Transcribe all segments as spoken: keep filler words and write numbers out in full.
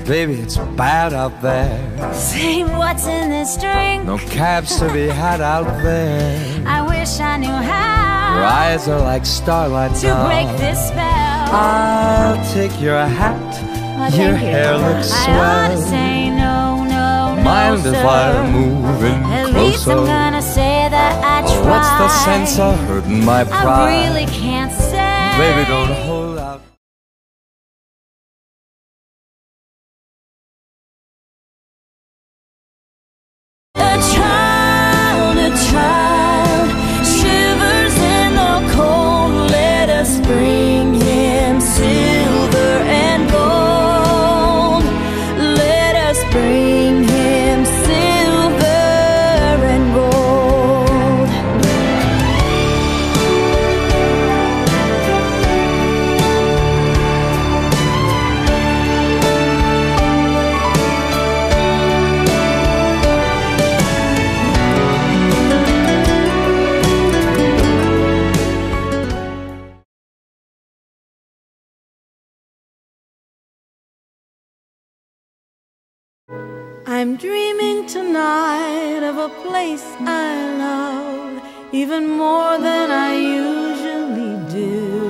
Baby, it's bad out there. Say, what's in this drink? No cabs to be had out there. I wish I knew how. Your eyes are like starlight to now. break this spell. I'll take your hat. Oh, your you. hair looks I swell. ought to say no, no, Mind no, if sir. I move in At closer? least I'm gonna say that I Oh, tried. what's the sense of hurting my pride? I really can't say. Baby, don't hold out. A child, a child shivers in the cold. Let us bring him silver and gold. Let us bring him silver and gold. I'm dreaming tonight of a place I love even more than I usually do.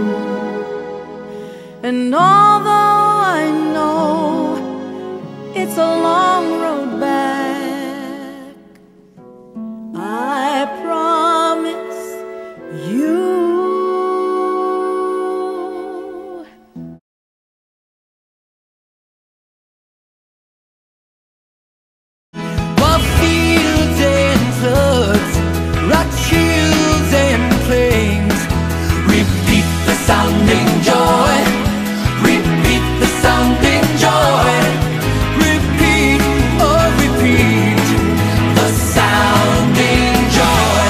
And although I know it's a long road back, I promise you fields and floods, rock hills and plains. Repeat the sounding joy. Repeat the sounding joy. Repeat, oh repeat the sounding joy.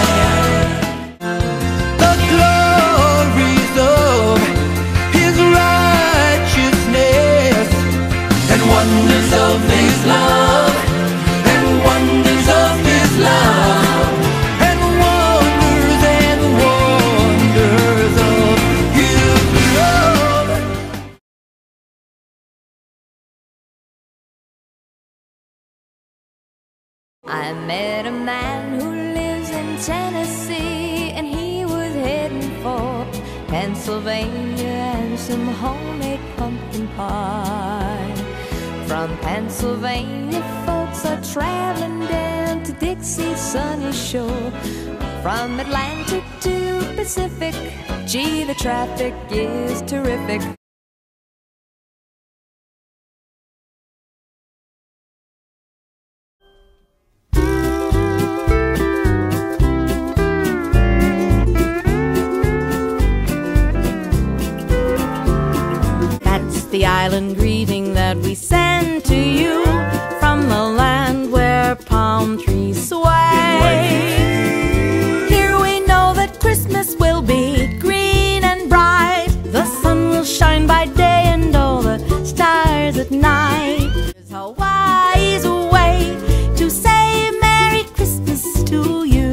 The glories of His righteousness and wonders of His love. Wonders of His love, and wonders and wonders of His love. I met a man who lives in Tennessee, and he was heading for Pennsylvania and some homemade pumpkin pie. From Pennsylvania, folks are traveling down to Dixie's sunny shore. From Atlantic to Pacific, gee, the traffic is terrific. That's the island greeting that we send to you from the land where palm trees sway. Here we know that Christmas will be green and bright. The sun will shine by day and all the stars at night. There's Hawaii's a way to say Merry Christmas to you.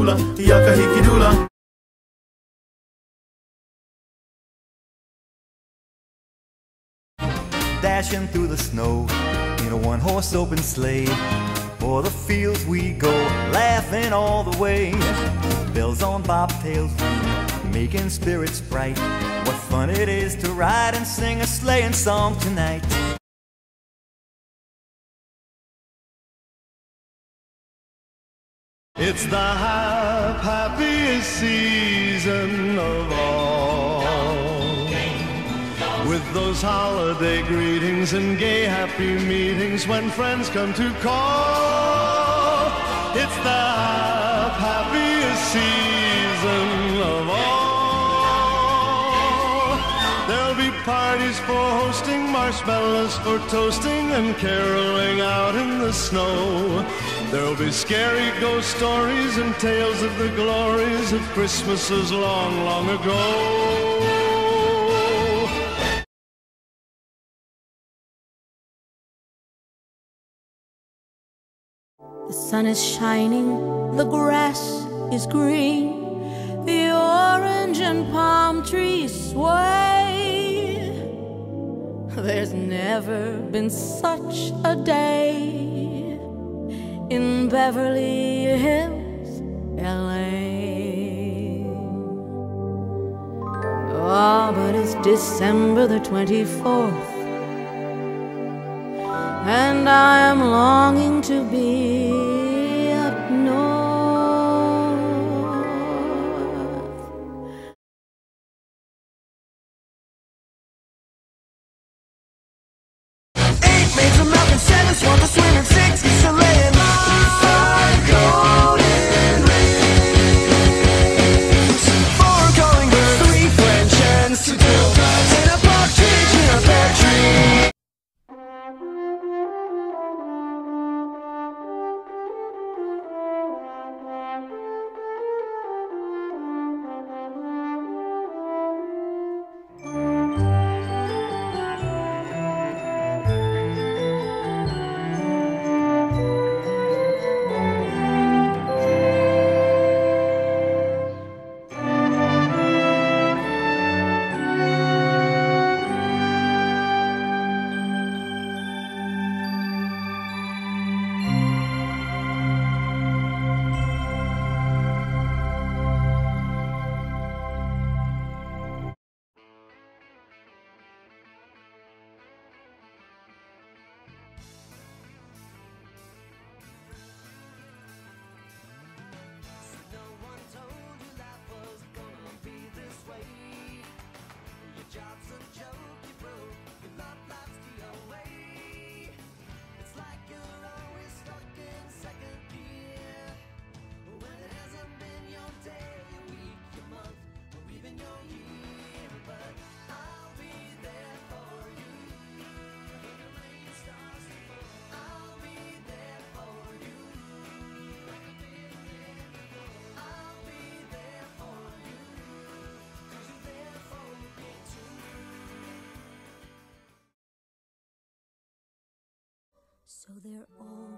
Dashing through the snow in a one-horse open sleigh. O'er the fields we go, laughing all the way. Bells on bobtails ring, making spirits bright. What fun it is to ride and sing a sleighing song tonight. It's the hap happiest season of all, with those holiday greetings and gay happy meetings when friends come to call. It's the hap happiest season of all. There'll be parties for hosting, marshmallows for toasting, and caroling out in the snow. There'll be scary ghost stories and tales of the glories of Christmases long, long ago. The sun is shining, the grass is green, the orange and palm trees sway. There's never been such a day in Beverly Hills, L A. Ah, but it's December the twenty-fourth, and I am longing to be up north. Eight made some milk and seven swung the swing and six used to lay in my golden rings. Four calling birds, three French hens, two turtle doves, and a partridge in a pear tree. So they're all